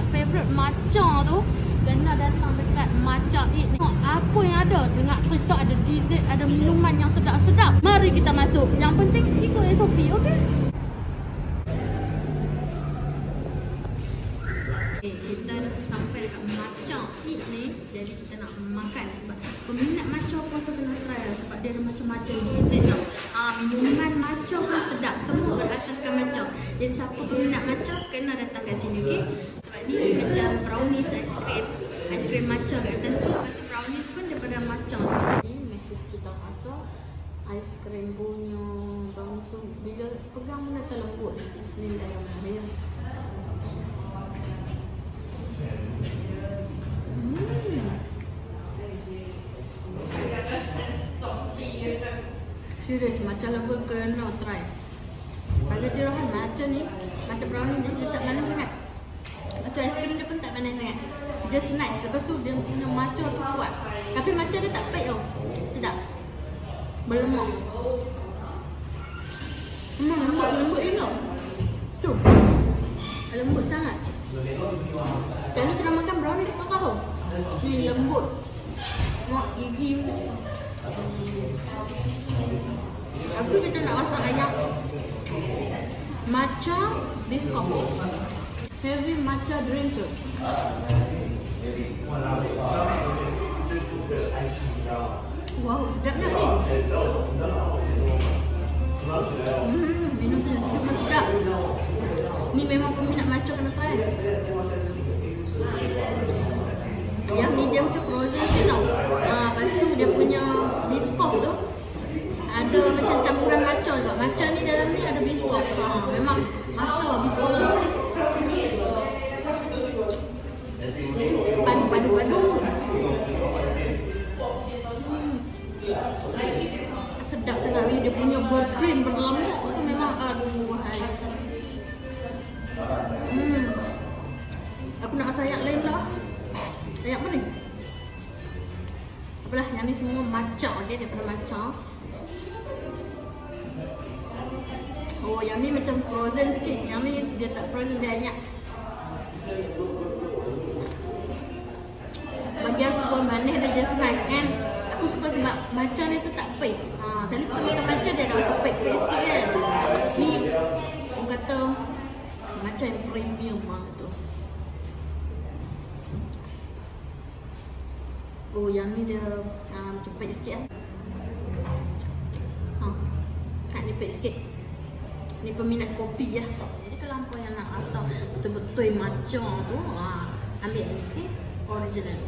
favorite matcha tu, kena datang dekat Matcha Eat ni. Apa yang ada? Dengar cerita ada dessert, ada minuman yang sedap-sedap. Mari kita masuk. Yang penting ikut SOP, okey? Kita dah sampai dekat Matcha Eat ni. Jadi kita nak makan sebab peminat matcha pun kena try lah, sebab dia ada macam-macam dessert tau. Minuman matcha pun sedap. Semua berasaskan matcha. Jadi siapa peminat matcha kena datang kat sini, okey? Sebab ni macam brownies ice cream matcha kat atas tu. Lepas tu brownies pun daripada matcha. Ni mesti kita rasa ice cream punya brownies tu bila pegang pun dah terlembut. Bismillahirrahmanirrahim. Serius, macam level kena try. Pada tirahan macam ni, macam brownie dia tak manis sangat. Macam es krim dia pun tak manis sangat. Just nice. Lepas tu dia punya matcha tu kuat. Tapi matcha dia tak pahit tau. Sedap. Berlemak. Lembut je tau. Tu. Lembut sangat. Kalau kita nak makan brownie tak tahu. Ni lembut. Tengok gigi. Aku kita nak masak ayam matcha biscuit. Heavy matcha drinker. Wow, sedapnya ni. Minum sejuk pun sedap. Ni memang peminat matcha kena try. Yang medium tu frozen je tau. Lepas tu dia punya biscuit tu ada macam campuran matcha juga. Matcha ni dalam ni ada biskuit. Memang master biskuit tu. Padu. Sedap sangat ni. Dia punya berkrim, berlemak tu memang aduh hai. Aku nak rasa ayak lain pula. Ayak mana ni? Apalah, yang ni semua matcha dia daripada matcha. Oh, yang ni macam frozen sikit. Yang ni dia tak frozen, dia hangat. Bagi aku pun manis dia just nice kan. Aku suka sebab matcha ni tu tak pahit. Selalu kita makan matcha dia ada rasa pahit-pahit sikit kan. Ni orang kata matcha yang premium tu. Oh, yang ni dia macam pahit sikit lah. Ni pahit sikit. Ni peminat kopi lah. Jadi kalau hampa yang nak rasa betul-betul matcha tu, ambil ni, okay? Original.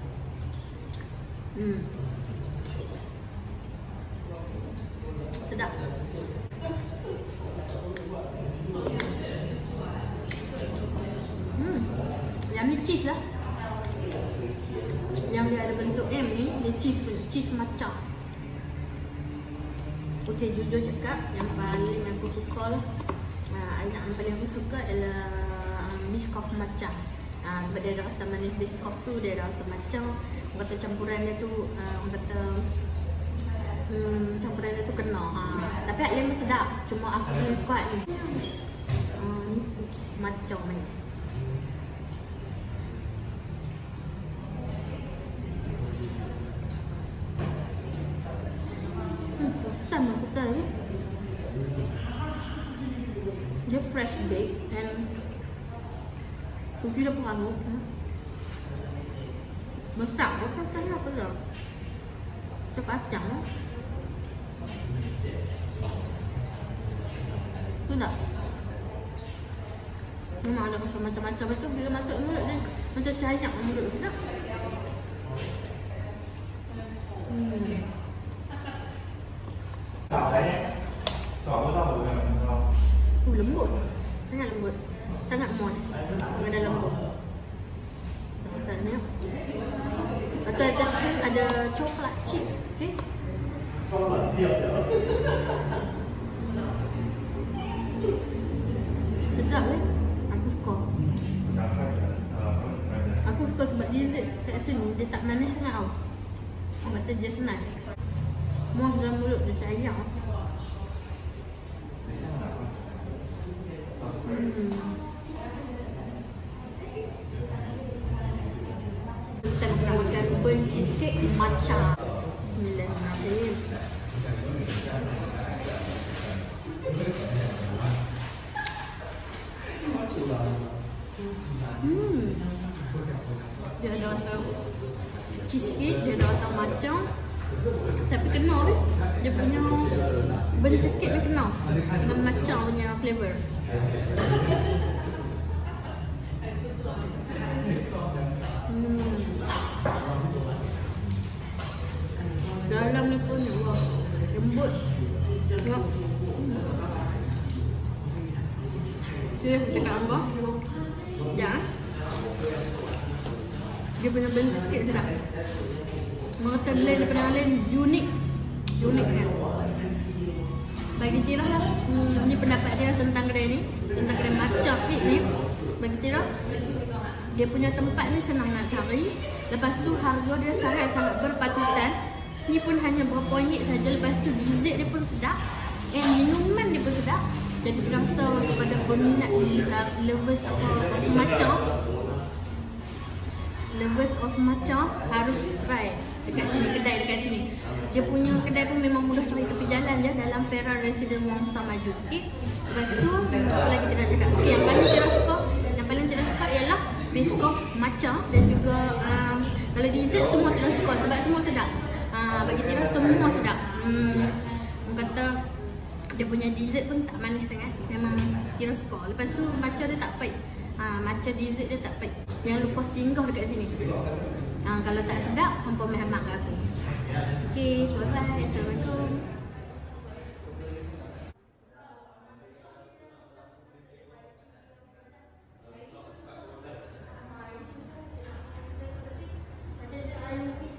Sedap. Yang ni cheese lah. Yang dia ada bentuk M ni, dia cheese punya, cheese matcha. Okay, jujur cakap, yang paling aku suka lah, yang paling aku suka adalah biskuit matcha. Sebab dia ada rasa manis biskuit tu, dia ada rasa matcha. Orang kata campuran dia tu, orang kata campuran dia tu kena. Tapi Alim sedap, cuma aku punya suka ni. Ni cookies matcha ni. Dia fresh baked and cookie dia penganut. Besar bukan kan apa dah. Macam kacang lah. Tu tak? Memang ada rasa macam-macam. Lepas tu bila masuk mulut dia macam cayak mulut tu tak? Lembut. Sangat lembut. Sangat moist. Dengan dalam tu. Rasanya. Lepas tu atas tu ada coklat chip. Okay. Sedap eh. Aku suka. Aku suka sebab dessert kat sini dia tak manis sangat tau. Orang kata just nice. Muas dalam mulut dia sayang. cheesecake matcha. Bismillahirrahmanirrahim. Dia ada rasa cheesecake, dia ada rasa matcha. Tapi kena deh. Dia punya benda cheesecake ni kena dengan matcha punya flavor. Dalam ni pun wah, lembut. Tengok. Serius cakap apa? Ya. Dia punya benda sikit sedap. Mengata blend daripada yang lain unik. Unik kan? Bagi Tira lah, ni pendapat dia tentang kedai ni, tentang kedai matcha cake ni. Bagi Tira, dia punya tempat ni senang nak cari. Lepas tu harga dia sangat-sangat berpatutan. Ni pun hanya berapa ringgit saja. Lepas tu dessert dia pun sedap. Minuman dia pun sedap. Jadi rasa kepada peminat lovers of matcha harus try dekat sini, kedai dekat sini. Dia punya kedai pun memang mudah cari tepi jalan je dalam Perak Resident Wangsa Maju. Okey. Lepas tu apa lagi kita nak cakap? Okey, yang paling tidak suka ialah biskuit matcha dan juga kalau dessert semua tidak suka sebab semua sedap. Bagi Tira semua sedap. Orang kata dia punya dessert pun tak manis sangat. Memang Tira suka. Lepas tu matcha dia tak pahit. Matcha dessert dia tak pahit. Jangan lupa singgah dekat sini. Kalau tak sedap, hampa mehmak kat aku. Okey, bye-bye. Assalamualaikum. Ada